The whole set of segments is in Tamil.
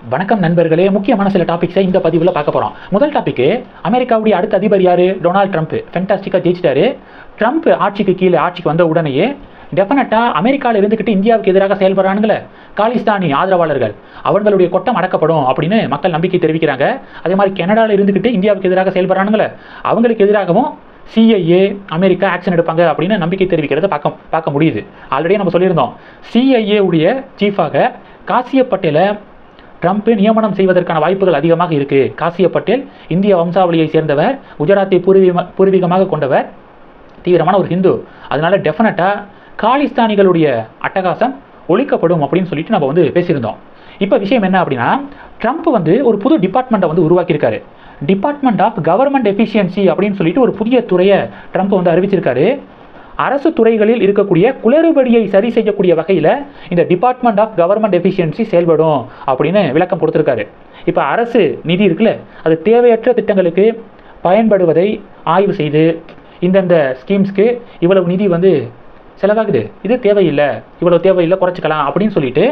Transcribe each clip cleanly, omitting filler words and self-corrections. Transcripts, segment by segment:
வணக்கம் நண்பர்களே, முக்கியமான சில டாபிக்ஸை இந்த பதிவில் பார்க்க போகிறோம். முதல் டாபிக், அமெரிக்காவுடைய அடுத்த அதிபர் யார்? Donald Trump. ஃபென்டாஸ்டிக்காக ஜெயிச்சிட்டாரு. ட்ரம்ப் ஆட்சிக்கு வந்த உடனேயே டெஃபினட்டாக அமெரிக்காவில் இருந்துக்கிட்டு இந்தியாவுக்கு எதிராக செயல்படுறானுங்களே காலிஸ்தானி ஆதரவாளர்கள், அவர்களுடைய கொட்டம் அடக்கப்படும் அப்படின்னு மக்கள் நம்பிக்கை தெரிவிக்கிறாங்க. அதே மாதிரி கனடாவில் இருந்துக்கிட்டு இந்தியாவுக்கு எதிராக செயல்படுறானுங்களே அவங்களுக்கு எதிராகவும் சிஐஏ அமெரிக்கா ஆக்ஷன் எடுப்பாங்க அப்படின்னு நம்பிக்கை தெரிவிக்கிறத பார்க்க முடியுது. ஆல்ரெடி நம்ம சொல்லியிருந்தோம், சிஐஏ உடைய சீஃபாக காசிய பட்டேலை ட்ரம்ப் நியமனம் செய்வதற்கான வாய்ப்புகள் அதிகமாக இருக்குது. காசிய பட்டேல் இந்திய வம்சாவளியை சேர்ந்தவர், குஜராத்தை பூர்வீகமாக கொண்டவர், தீவிரமான ஒரு ஹிந்து. அதனால டெஃபினட்டாக காலிஸ்தானிகளுடைய அட்டகாசம் ஒழிக்கப்படும் அப்படின்னு சொல்லிட்டு நம்ம பேசியிருந்தோம். இப்போ விஷயம் என்ன அப்படின்னா, ட்ரம்ப் ஒரு புது டிபார்ட்மெண்ட்டை உருவாக்கியிருக்காரு. டிபார்ட்மெண்ட் ஆஃப் கவர்மெண்ட் எஃபிஷியன்சி அப்படின்னு சொல்லிட்டு ஒரு புதிய துறையை ட்ரம்ப் அறிவிச்சிருக்காரு. அரசு துறைகளில் இருக்கக்கூடிய குளறுபடியை சரி செய்யக்கூடிய வகையில் இந்த டிபார்ட்மெண்ட் ஆஃப் கவர்மெண்ட் எஃபிஷியன்சி செயல்படும் அப்படின்னு விளக்கம் கொடுத்துருக்காரு. இப்போ அரசு நிதி இருக்குல்ல, அது தேவையற்ற திட்டங்களுக்கு பயன்படுவதை ஆய்வு செய்து இந்தந்த ஸ்கீம்ஸ்க்கு இவ்வளவு நிதி செலவாகுது, இது தேவையில்லை, இவ்வளவு தேவையில்லை, குறைச்சிக்கலாம் அப்படின்னு சொல்லிட்டு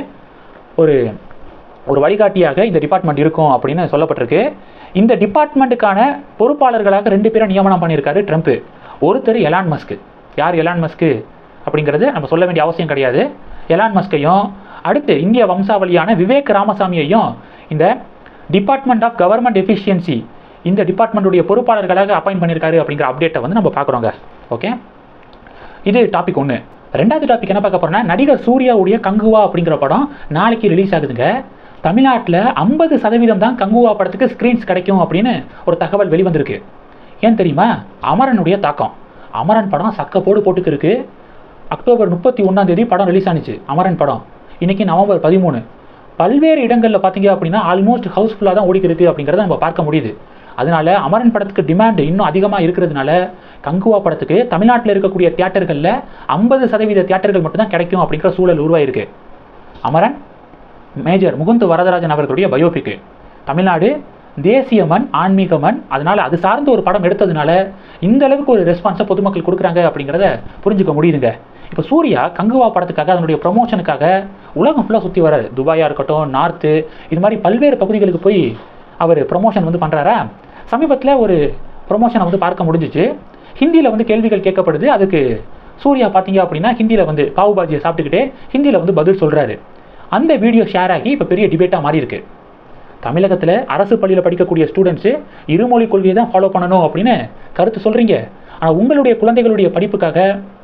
ஒரு வழிகாட்டியாக இந்த டிபார்ட்மெண்ட் இருக்கும் அப்படின்னு சொல்லப்பட்டிருக்கு. இந்த டிபார்ட்மெண்ட்டுக்கான பொறுப்பாளர்களாக 2 பேரை நியமனம் பண்ணியிருக்காரு ட்ரம்ப். ஒருத்தர் எலான் மஸ்க். யார் எலான் மஸ்க் அப்படிங்கிறது நம்ம சொல்ல வேண்டிய அவசியம் கிடையாது. எலான் மஸ்கையும் அடுத்து இந்திய வம்சாவளியான விவேக் ராமசாமியையும் இந்த டிபார்ட்மெண்ட் ஆஃப் கவர்மெண்ட் எஃபிஷியன்சி இந்த டிபார்ட்மெண்ட்டுடைய பொறுப்பாளர்களாக அப்பாயிண்ட் பண்ணியிருக்காரு அப்படிங்கிற அப்டேட்டை நம்ம பார்க்குறோங்க. ஓகே, இது டாபிக் 1. ரெண்டாவது டாபிக் என்ன பார்க்க போகிறோம்னா, நடிகர் சூர்யாவுடைய கங்குவா அப்படிங்கிற படம் நாளைக்கு ரிலீஸ் ஆகுதுங்க. தமிழ்நாட்டில் 50% தான் கங்குவா படத்துக்கு ஸ்க்ரீன்ஸ் கிடைக்கும் அப்படின்னு ஒரு தகவல் வெளிவந்திருக்கு. ஏன் தெரியுமா? அமரனுடைய தாக்கம். அமரன் படம் சக்கப்போடு போட்டுக்கு இருக்கு. அக்டோபர் 31 படம் ரிலீஸ் ஆனிச்சு அமரன் படம். இன்னைக்கு நவம்பர் 13. பல்வேறு இடங்களில் பார்த்தீங்க அப்படின்னா ஆல்மோஸ்ட் ஹவுஸ்ஃபுல்லாக தான் ஓடிக்கிருக்கு அப்படிங்கிறத நம்ம பார்க்க முடியுது. அதனால அமரன் படத்துக்கு டிமாண்ட் இன்னும் அதிகமாக இருக்கிறதுனால கங்குவா படத்துக்கு தமிழ்நாட்டில் இருக்கக்கூடிய தியேட்டர்களில் 50% தியேட்டர்கள் மட்டும்தான் கிடைக்கும் அப்படிங்கிற சூழல் உருவாயிருக்கு. அமரன் மேஜர் முகுந்த் வரதராஜன் அவர்களுடைய பயோபிக்கு. தமிழ்நாடு தேசிய மண், ஆன்மீக மண். அதனால அது சார்ந்த ஒரு படம் எடுத்ததுனால இந்த அளவுக்கு ஒரு ரெஸ்பான்ஸை பொதுமக்கள் கொடுக்குறாங்க அப்படிங்கிறத புரிஞ்சுக்க முடியுதுங்க. இப்போ சூர்யா கங்குவா படத்துக்காக அதனுடைய ப்ரொமோஷனுக்காக உலகம் ஃபுல்லாக சுற்றி வராரு. துபாயாக இருக்கட்டும், நார்த்து, இது மாதிரி பல்வேறு பகுதிகளுக்கு போய் அவர் ப்ரொமோஷன் பண்ணுறாரா. சமீபத்தில் ஒரு ப்ரொமோஷனை பார்க்க முடிஞ்சிச்சு. ஹிந்தியில் கேள்விகள் கேட்கப்படுது. அதுக்கு சூர்யா பார்த்தீங்க அப்படின்னா ஹிந்தியில் பாவு பாஜியை சாப்பிட்டுக்கிட்டே ஹிந்தியில் பதில் சொல்கிறாரு. அந்த வீடியோ ஷேர் ஆகி இப்போ பெரிய டிபேட்டாக மாறி இருக்கு. தமிழகத்தில் அரசு பள்ளியில் படிக்கக்கூடிய ஸ்டூடெண்ட்ஸு இருமொழி கொள்கையை தான் ஃபாலோ பண்ணணும் அப்படின்னு கருத்து சொல்கிறீங்க. ஆனால் உங்களுடைய குழந்தைகளுடைய படிப்புக்காக,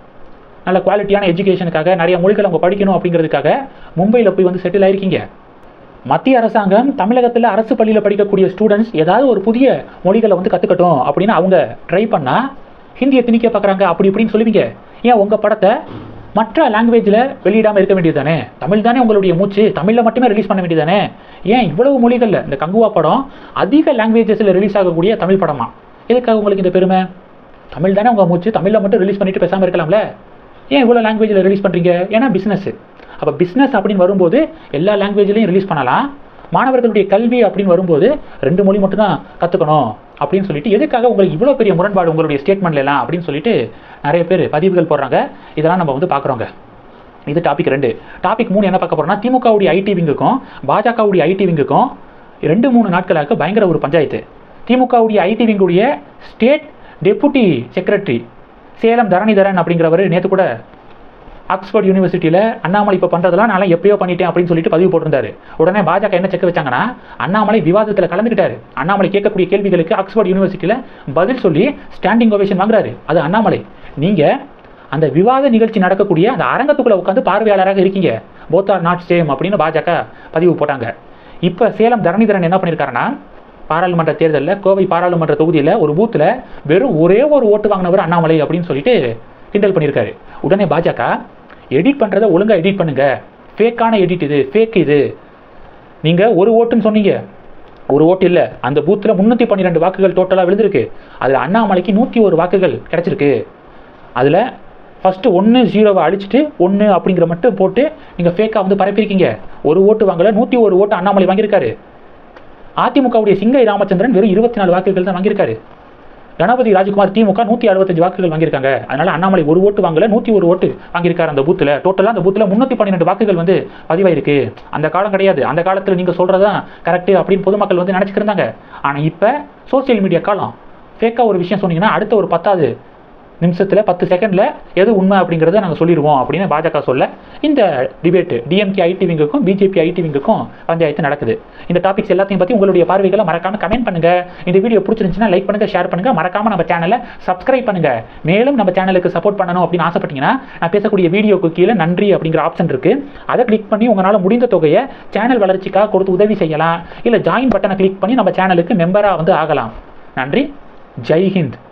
நல்ல குவாலிட்டியான எஜுகேஷனுக்காக, நிறைய மொழிகள் அவங்க படிக்கணும் அப்படிங்கிறதுக்காக மும்பையில் போய் செட்டில் ஆகிருக்கீங்க. மத்திய அரசாங்கம் தமிழகத்தில் அரசு பள்ளியில் படிக்கக்கூடிய ஸ்டூடெண்ட்ஸ் ஏதாவது ஒரு புதிய மொழிகளை கற்றுக்கட்டும் அப்படின்னு அவங்க ட்ரை பண்ணால் ஹிந்தியை திணிக்க பார்க்குறாங்க அப்படி இப்படின்னு சொல்லுவீங்க. ஏன் உங்கள் படத்தை மற்ற லாங்குவேஜில் வெளியிடாமல் இருக்க வேண்டியது தானே? தமிழ் தானே உங்களுடைய மூச்சு, தமிழில் மட்டுமே ரிலீஸ் பண்ண வேண்டியது தானே? ஏன் இவ்வளவு மொழிகளில் இந்த கங்குவா படம் அதிக லாங்குவேஜஸில் ரிலீஸ் ஆகக்கூடிய தமிழ் படமா? எதுக்காக உங்களுக்கு இந்த பெருமை? தமிழ் தானே உங்கள் மூச்சு, தமிழில் மட்டும் ரிலீஸ் பண்ணிட்டு பேசாமல் இருக்கலாம்ல? ஏன் இவ்வளோ லாங்குவேஜில் ரிலீஸ் பண்ணுறீங்க? ஏன்னா பிஸ்னஸ். அப்போ பிஸ்னஸ் அப்படின்னு வரும்போது எல்லா லாங்குவேஜ்லையும் ரிலீஸ் பண்ணலாம். மாணவர்களுடைய கல்வி அப்படின்னு வரும்போது 2 மொழி மட்டும்தான் கற்றுக்கணும் அப்படின்னு சொல்லிட்டு எதுக்காக உங்களுக்கு இவ்வளோ பெரிய முரண்பாடு உங்களுடைய ஸ்டேட்மெண்ட்லாம் அப்படின்னு சொல்லிட்டு நிறைய பேர் பதிவுகள் போடுறாங்க. இதெல்லாம் நம்ம பார்க்குறோங்க. இது டாபிக் 2. டாபிக் 3 என்ன பார்க்க போகிறோம்னா, திமுகவுடைய ஐடி விங்குக்கும் பாஜகவுடைய ஐடி விங்குக்கும் 2-3 நாட்களாக பயங்கர ஒரு பஞ்சாயத்து. திமுகவுடைய ஐடி விங்குடைய state deputy secretary Salem Dharanidharan அப்படிங்கிறவர் நேற்று கூட ஆக்ஸ்போர்ட் யூனிவர்சிட்டியில் அண்ணாமலை இப்போ பண்ணுறதெல்லாம் நான் எப்பயோ பண்ணிட்டேன் அப்படின்னு சொல்லிட்டு பதிவு போட்டிருந்தாரு. உடனே பாஜக என்ன செக் வச்சாங்கன்னா, அண்ணாமலை விவாதத்தில் கலந்துக்கிட்டாரு, அண்ணாமலை கேட்கக்கூடிய கேள்விகளுக்கு ஆக்ஸ்போர்ட் யூனிவர்சிட்டியில் பதில் சொல்லி ஸ்டாண்டிங் ஓவேஷன் வாங்குறாரு. அது அண்ணாமலை. நீங்கள் அந்த விவாத நிகழ்ச்சி நடக்கக்கூடிய அந்த அரங்கத்துக்குள்ளே உட்காந்து பார்வையாளராக இருக்கீங்க. போத் ஆர் நாட் சேம் அப்படின்னு பாஜக பதிவு போட்டாங்க. இப்போ சேலம் தரணிதரன் என்ன பண்ணியிருக்காருன்னா, பாராளுமன்ற தேர்தலில் கோவை பாராளுமன்ற தொகுதியில் ஒரு பூத்தில் வெறும் ஒரே ஒரு ஓட்டு வாங்கினவர் அண்ணாமலை அப்படின்னு சொல்லிட்டு கிண்டல் பண்ணியிருக்காரு. உடனே பாஜக எடிட் பண்ணுறதை ஒழுங்காக எடிட் பண்ணுங்க, ஃபேக்கான எடிட் இது, ஃபேக் இது. நீங்கள் ஒரு ஓட்டுன்னு சொன்னீங்க, ஒரு ஓட்டு இல்லை. அந்த பூத்தில் 312 வாக்குகள் டோட்டலாக விழுந்திருக்கு. அதில் அண்ணாமலைக்கு 101 வாக்குகள் கிடச்சிருக்கு. அதில் ஃபஸ்ட்டு 1-0 அழிச்சிட்டு 1 அப்படிங்கிற மட்டும் போட்டு நீங்கள் ஃபேக்காக பரப்பியிருக்கீங்க. ஒரு ஓட்டு வாங்கலை, 101 ஓட்டு அண்ணாமலை வாங்கியிருக்காரு. அதிமுகவுடைய சிங்கை ராமச்சந்திரன் வெறும் 24 வாக்குகள் தான் வாங்கியிருக்காரு. கணபதி ராஜ்குமார் திமுக 165 வாக்குகள் வாங்கியிருக்காங்க. அதனால அண்ணாமலை ஒரு ஓட்டு வாங்கல, 101 ஓட்டு வாங்கியிருக்காரு அந்த பூத்தில். டோட்டலாக அந்த பூத்தில் 312 வாக்குகள் வந்து பதிவாயிருக்கு. அந்த காலம் கிடையாது. அந்த காலத்தில் நீங்கள் சொல்கிறதான் கரெக்டு அப்படின்னு பொதுமக்கள் வந்து நினச்சிக்கிருந்தாங்க. ஆனால் இப்போ சோசியல் மீடியா காலம். ஃபேக்காக ஒரு விஷயம் சொன்னீங்கன்னா அடுத்த ஒரு 10 நிமிஷத்தில் 10 செகண்டில் எது உண்மை அப்படிங்கிறத நாங்கள் சொல்லிடுவோம் அப்படின்னு பாஜக சொல்ல இந்த டிபேட்டு டிஎம்கே ஐடி விங்குக்கும் பிஜேபி ஐடி விங்குக்கும் பஞ்சாயத்து நடக்குது. இந்த டாபிக்ஸ் எல்லாத்தையும் பற்றி உங்களுடைய பார்வைகளை மறக்காமல் கமெண்ட் பண்ணுங்கள். இந்த வீடியோ பிடிச்சிருந்துச்சுன்னா லைக் பண்ணுங்கள், ஷேர் பண்ணுங்கள், மறக்காமல் நம்ம சேனலை சப்ஸ்கிரைப் பண்ணுங்கள். மேலும் நம்ம சேனலுக்கு சப்போர்ட் பண்ணணும் அப்படின்னு ஆசைப்பட்டீங்கன்னா நான் பேசக்கூடிய வீடியோக்கு கீழே நன்றி அப்படிங்கிற ஆப்ஷன் இருக்குது. அதை கிளிக் பண்ணி உங்களால் முடிந்த தொகையை சேனல் வளர்ச்சிக்காக கொடுத்து உதவி செய்யலாம். இல்லை ஜாயின் பட்டனை கிளிக் பண்ணி நம்ம சேனலுக்கு மெம்பராக வந்து ஆகலாம். நன்றி. ஜெய் ஹிந்த்.